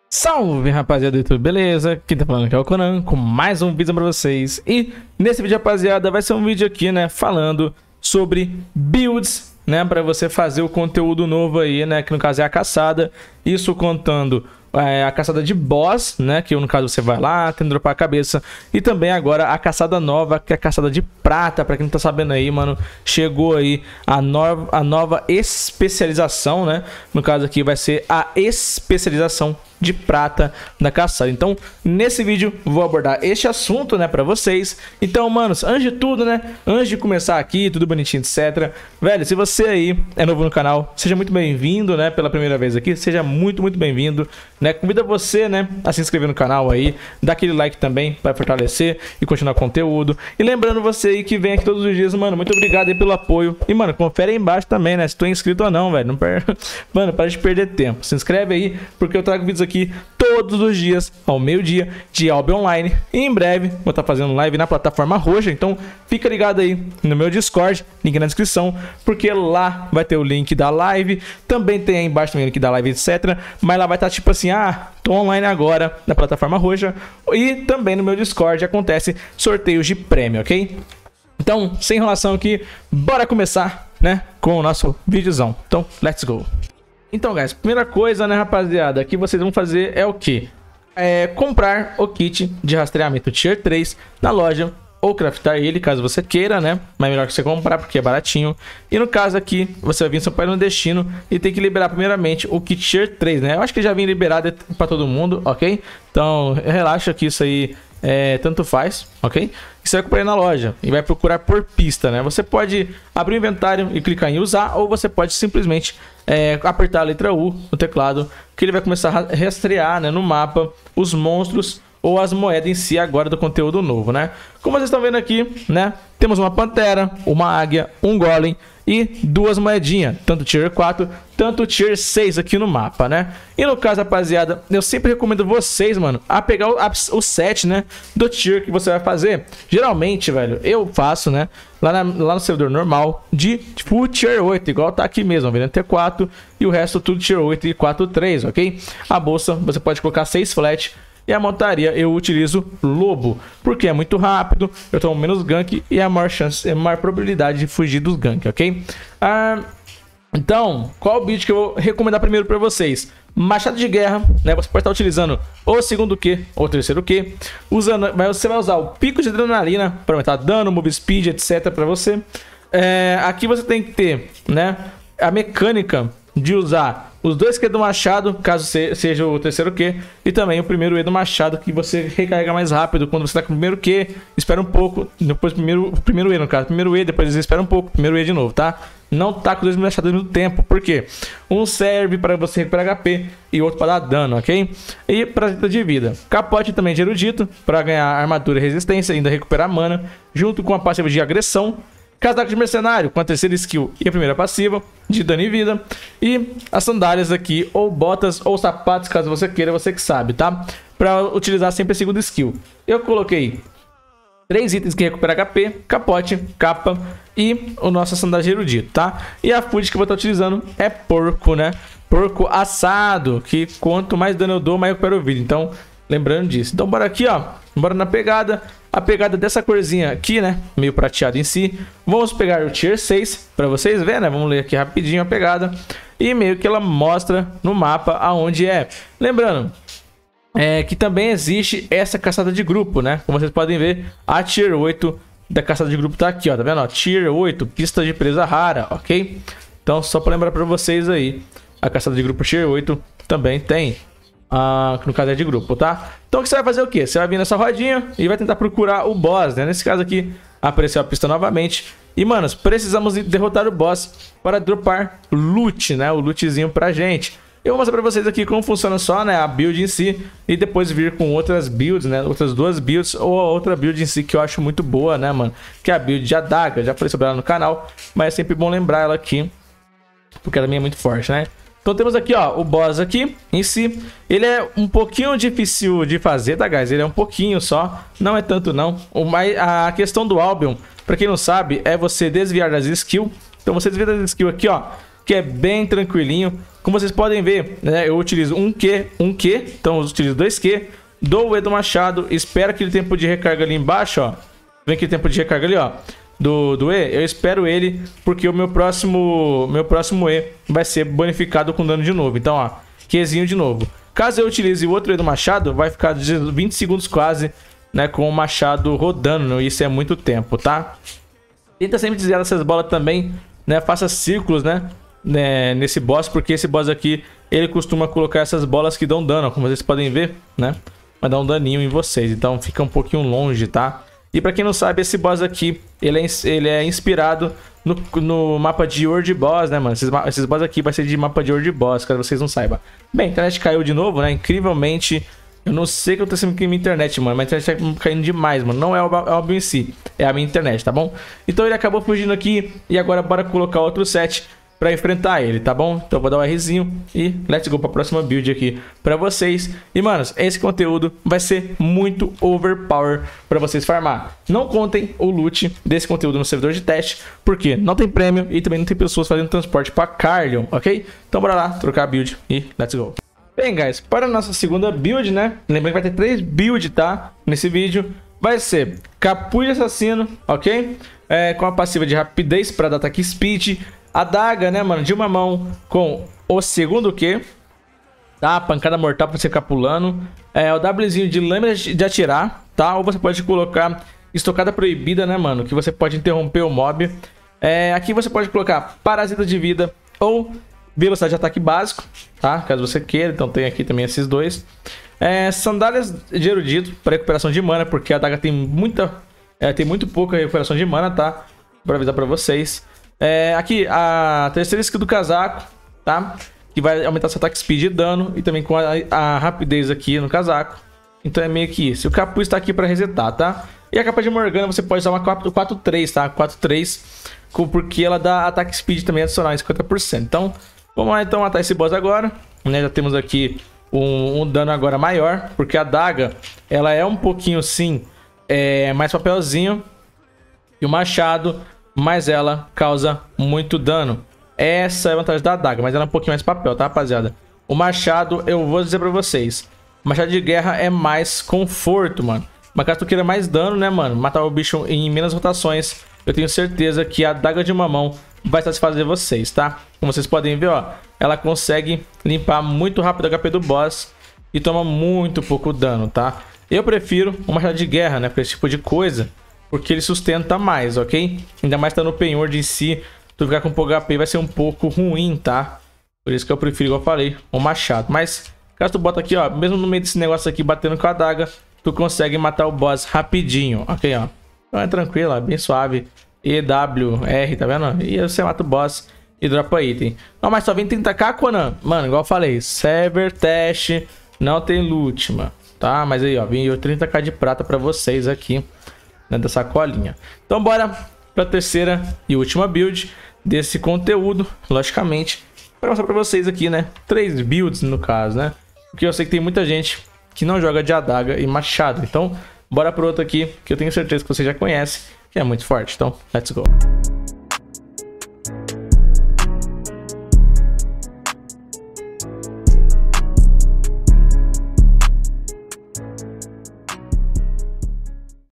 Salve, rapaziada do YouTube, beleza? Quem tá falando aqui é o Conan, com mais um vídeo pra vocês. E nesse vídeo, rapaziada, vai ser um vídeo aqui, né, falando sobre builds, né, pra você fazer o conteúdo novo aí, né, que no caso é a caçada. Isso contando a caçada de boss, né, que no caso você vai lá, tem que dropar a cabeça. E também agora a caçada nova, que é a caçada de prata, pra quem não tá sabendo aí, mano. Chegou aí a nova especialização, né, no caso aqui vai ser a especialização de prata da caçada. Então, nesse vídeo vou abordar este assunto, né, pra vocês. Então, manos, antes de tudo, né, antes de começar aqui, tudo bonitinho, etc. Velho, se você aí é novo no canal, seja muito bem-vindo, né, pela primeira vez aqui, seja muito bem-vindo, né. Convido você, né, a se inscrever no canal aí, dar aquele like também para fortalecer e continuar o conteúdo. E lembrando você aí que vem aqui todos os dias, mano, muito obrigado aí pelo apoio. E, mano, confere aí embaixo também, né, se tu é inscrito ou não, velho. Não Mano, para de perder tempo. Se inscreve aí, porque eu trago vídeos aqui todos os dias ao meio-dia de Albion Online. E em breve vou estar fazendo live na plataforma roxa. Então fica ligado aí no meu Discord, link na descrição, porque lá vai ter o link da live. Também tem aí embaixo também o link da live, etc. Mas lá vai estar tipo assim, tô online agora na plataforma roxa. E também no meu Discord acontece sorteios de prêmio, ok? Então, sem enrolação aqui, bora começar, né, com o nosso videozão. Então, let's go! Então, guys, primeira coisa, né, rapaziada, que vocês vão fazer é o quê? É comprar o kit de rastreamento Tier 3 na loja, ou craftar ele, caso você queira, né? Mas é melhor que você comprar, porque é baratinho. E no caso aqui, você vai vir em São Paulo no destino e tem que liberar primeiramente o kit Tier 3, né? Eu acho que já vem liberado pra todo mundo, ok? Então, relaxa que isso aí tanto faz, ok? E você vai comprar na loja e vai procurar por pista, né? Você pode abrir o inventário e clicar em usar, ou você pode simplesmente apertar a letra U no teclado, que ele vai começar a rastrear, né, no mapa os monstros ou as moedas em si agora do conteúdo novo, né? Como vocês estão vendo aqui, né? Temos uma pantera, uma águia, um golem e duas moedinhas, tanto Tier 4, tanto Tier 6 aqui no mapa, né? E no caso, rapaziada, eu sempre recomendo vocês, mano, a pegar o set, né, do tier que você vai fazer. Geralmente, velho, eu faço, né, lá no servidor normal de full Tier 8, igual tá aqui mesmo, vendo T4 e o resto tudo Tier 8 e 4, 3, ok? A bolsa, você pode colocar 6 flat. E a montaria eu utilizo lobo, porque é muito rápido, eu tomo menos gank e é a maior chance, é a maior probabilidade de fugir dos gank, ok? Então, qual o build que eu vou recomendar primeiro para vocês? Machado de guerra, né? Você pode estar utilizando o segundo Q ou o terceiro Q, mas você vai usar o pico de adrenalina para aumentar dano, move speed, etc. para você. Aqui você tem que ter, né, a mecânica de usar os dois Q do machado, caso seja o terceiro Q, e também o primeiro E do machado, que você recarrega mais rápido quando você tá com o primeiro Q, espera um pouco, depois o primeiro E no caso, primeiro E, depois espera um pouco, primeiro E de novo, tá? Não tá com dois machados ao mesmo tempo, por quê? Um serve para você recuperar HP e outro para dar dano, ok? E para de vida. Capote também de erudito, para ganhar armadura e resistência e ainda recuperar mana, junto com a passiva de agressão. Casaco de mercenário com a terceira skill e a primeira passiva de dano e vida. E as sandálias aqui, ou botas ou sapatos, caso você queira, você que sabe, tá? Pra utilizar sempre a segunda skill. Eu coloquei 3 itens que recuperam HP, capote, capa e o nosso sandália de erudito, tá? E a food que eu vou estar utilizando é porco, né? Porco assado, que quanto mais dano eu dou, mais eu recupero vida. Então, lembrando disso. Então, bora aqui, ó. Bora na pegada. A pegada dessa corzinha aqui, né, meio prateado em si. Vamos pegar o Tier 6 para vocês verem, né? Vamos ler aqui rapidinho a pegada. E meio que ela mostra no mapa aonde é. Lembrando que também existe essa caçada de grupo, né? Como vocês podem ver, a Tier 8 da caçada de grupo tá aqui, ó. Tá vendo? Ó, Tier 8, pista de presa rara, ok? Então, só para lembrar para vocês aí, a caçada de grupo Tier 8 também tem. No caso é de grupo, tá? Então você vai fazer o que? Você vai vir nessa rodinha e vai tentar procurar o boss, né? Nesse caso aqui, apareceu a pista novamente. E, manos, precisamos derrotar o boss para dropar loot, né? O lootzinho pra gente. Eu vou mostrar pra vocês aqui como funciona só, né, a build em si. E depois vir com outras builds, né? Outras duas builds ou a outra build em si que eu acho muito boa, né, mano? Que é a build de adaga. Já falei sobre ela no canal, mas é sempre bom lembrar ela aqui, porque ela também é muito forte, né? Então temos aqui, ó, o boss aqui em si. Ele é um pouquinho difícil de fazer, tá, guys? Ele é um pouquinho só, não é tanto não. A questão do Albion, pra quem não sabe, é você desviar das skills. Então você desvia das skills aqui, ó. que é bem tranquilinho. Como vocês podem ver, né, eu utilizo 1Q, então eu utilizo 2Q, dou o E do machado, espero aquele tempo de recarga ali embaixo, ó. Vem aquele tempo de recarga ali, ó, do E, eu espero ele, porque o meu próximo E vai ser bonificado com dano de novo. Então, ó, Qzinho de novo. Caso eu utilize o outro E do machado, vai ficar de 20 segundos quase, né, com o machado rodando, isso é muito tempo, tá? Tenta sempre desviar dessas bolas também, né, faça círculos, né, nesse boss, porque esse boss aqui, ele costuma colocar essas bolas que dão dano, como vocês podem ver, né, vai dar um daninho em vocês, então fica um pouquinho longe, tá? E pra quem não sabe, esse boss aqui, ele é inspirado no mapa de World Boss, né, mano? Esses boss aqui vai ser de mapa de World Boss, caso vocês não saibam. Bem, a internet caiu de novo, né? Incrivelmente. Eu não sei o que eu tô sendo com a minha internet, mano. Mas a internet tá caindo demais, mano. Não é o óbvio em si. É a minha internet, tá bom? Então ele acabou fugindo aqui. E agora bora colocar outro set pra enfrentar ele, tá bom? Então eu vou dar um Rzinho e let's go pra próxima build aqui pra vocês. E, manos, esse conteúdo vai ser muito overpower pra vocês farmar. Não contem o loot desse conteúdo no servidor de teste, porque não tem prêmio e também não tem pessoas fazendo transporte pra Carleon, ok? Então bora lá, trocar a build e let's go. Bem, guys, para a nossa segunda build, né? Lembrando que vai ter 3 builds, tá? Nesse vídeo. Vai ser Capuz de Assassino, ok? Com a passiva de rapidez para dar ataque speed. Adaga, né, mano? De uma mão com o segundo Q. Tá? Pancada mortal pra você ficar pulando. O Wzinho de lâmina de atirar, tá? Ou você pode colocar estocada proibida, né, mano? Que você pode interromper o mob. Aqui você pode colocar parasita de vida ou velocidade de ataque básico, tá? Caso você queira, então tem aqui também esses dois. Sandálias de erudito para recuperação de mana, porque a adaga tem muito pouca recuperação de mana, tá? Para avisar para vocês. Aqui a terceira skill do casaco, tá? Que vai aumentar seu ataque speed e dano, e também com a rapidez aqui no casaco. Então é meio que isso. O capuz tá aqui para resetar, tá? E a capa de Morgana você pode usar uma 4-3, tá? 4-3, porque ela dá ataque speed também adicional em 50%. Então vamos lá então matar esse boss agora, né? Já temos aqui um dano agora maior, porque a adaga, ela é um pouquinho sim, mais papelzinho. E o machado, mas ela causa muito dano. Essa é a vantagem da adaga, mas ela é um pouquinho mais papel, tá, rapaziada? O machado, eu vou dizer pra vocês, o machado de guerra é mais conforto, mano. Mas caso tu queira mais dano, né, mano, matar o bicho em menos rotações, eu tenho certeza que a adaga de uma mão vai satisfazer vocês, tá? Como vocês podem ver, ó, ela consegue limpar muito rápido o HP do boss e toma muito pouco dano, tá? Eu prefiro o machado de guerra, né, pra esse tipo de coisa, porque ele sustenta mais, ok? Ainda mais tá no penhor de si, tu ficar com pouco HP vai ser um pouco ruim, tá? Por isso que eu prefiro, igual eu falei, o machado. Mas, caso tu bota aqui, ó, mesmo no meio desse negócio aqui, batendo com a adaga, tu consegue matar o boss rapidinho, ok, ó. Então é tranquilo, ó, bem suave. EWR, tá vendo? E você mata o boss e dropa item. Não, mas só vem 30k, Conan. Mano, igual eu falei, server teste, não tem loot, mano. Tá? Mas aí, ó, vem 30k de prata pra vocês aqui, né, da sacolinha. Então bora pra terceira e última build desse conteúdo, logicamente, para mostrar pra vocês aqui, né, 3 builds no caso, né, porque eu sei que tem muita gente que não joga de adaga e machado. Então bora pro outro aqui, que eu tenho certeza que você já conhece, que é muito forte. Então, let's go.